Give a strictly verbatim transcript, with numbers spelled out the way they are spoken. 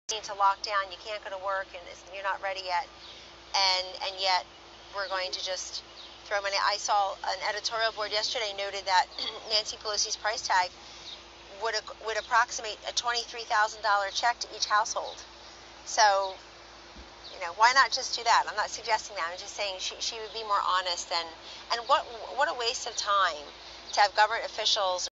to lock down, you can't go to work, and it's, you're not ready yet, and and yet we're going to just throw money. I saw an editorial board yesterday noted that Nancy Pelosi's price tag would would approximate a twenty-three thousand dollars check to each household. So, you know, why not just do that? I'm not suggesting that. I'm just saying she she would be more honest, and and what what a waste of time to have government officials